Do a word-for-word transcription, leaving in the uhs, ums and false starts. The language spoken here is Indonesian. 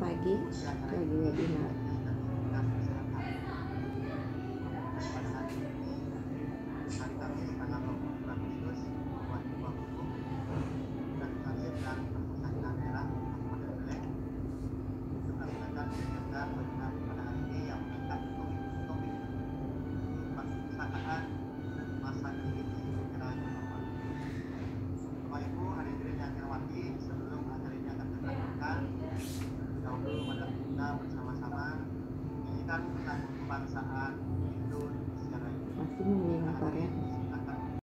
pagi lagi webinar. Bersama-sama menyanyikan lagu kebangsaan Indonesia Raya. Masih nyanyi motor ya.